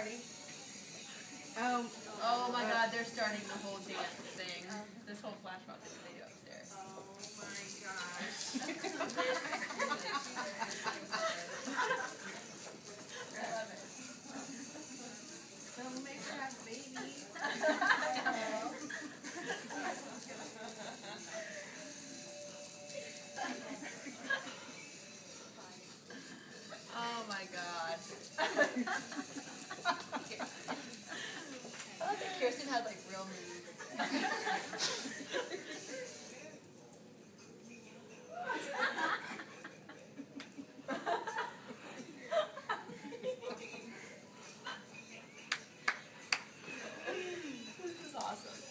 starting? Oh my God, they're starting the whole dance thing. This whole flash mob thing they do upstairs. Oh my gosh. I love it. Don't make her have a baby. Oh my God. I like that Kirsten has like real moves. This is awesome.